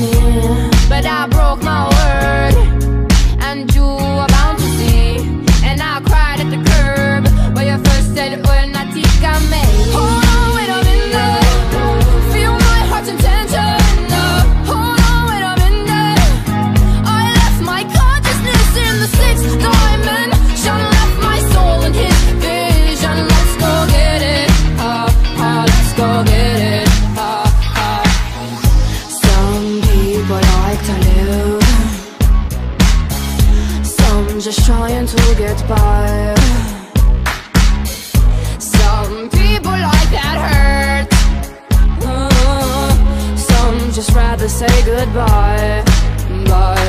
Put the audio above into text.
me, but I broke my word, and you were bound to see. And I cried at the curb where you first said, "Well, Natika me." Hold on, wait a minute. Feel my heart's intention. Hold on, wait a minute. I left my consciousness in the sixth dimension, left my soul in his vision. Let's go get it. Let's go get it. Some people like to live, some just trying to get by. Some people like that hurt, some just rather say goodbye. Bye.